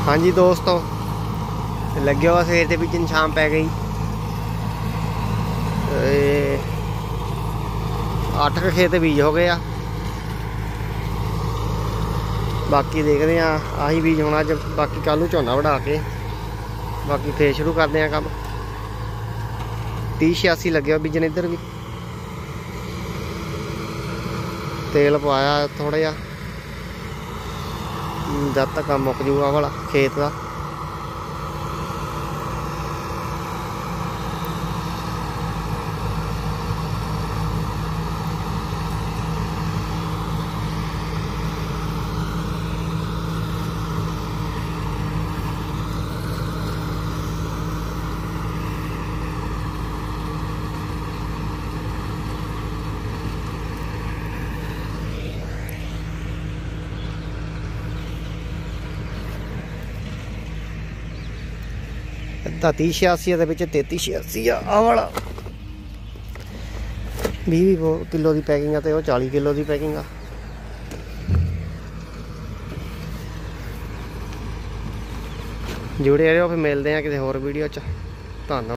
हाँ जी दोस्तों, लगे हुआ सवेर के बीजन, शाम पै गई। 8 खेत बीज हो गए आ। बाकी देखते हैं आही बीज होना जब, बाकी कल नूं झोना वढ़ा के बाकी फिर शुरू करते हैं काम। 30-86 लगे हुआ बीजन। इधर भी तेल पवाया थोड़ा जा, जब तक काम मुक जूगा वाला खेत का। अद्धा 30-86 है, 33-86 आ वाला 20 किलो की पैकिंग है, तो 40 किलो की पैकिंग आ। जुड़े रहो, फिर मिलते हैं किसी होर वीडियो च। धन्यवाद।